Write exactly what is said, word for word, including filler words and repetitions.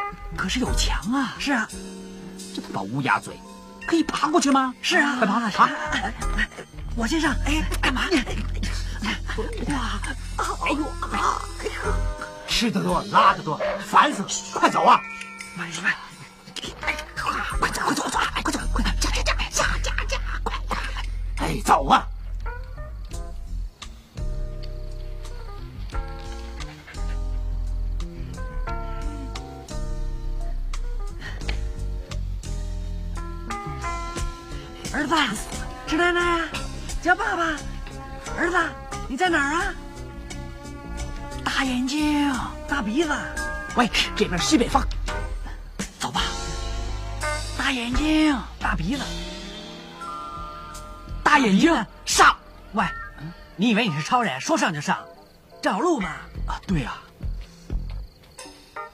可是有墙啊！ 是啊， 这把乌鸦嘴，可以爬过去吗？ 是啊， 快爬爬！ 我先上。哎，干嘛？ 哇！哎呦啊！吃得多，拉得多，烦死了！快走啊！ 慢点，慢。 快走，快走，快走！快走，快加加加加加加！快快！哎，走啊！ 儿子，吃奶奶呀，叫爸爸。儿子，你在哪儿啊？ 大眼睛， 大鼻子。 喂，这边西北方。走吧。大眼睛， 大鼻子。 大眼睛，上。 喂，你以为你是超人，说上就上？找路吧。 啊，对啊。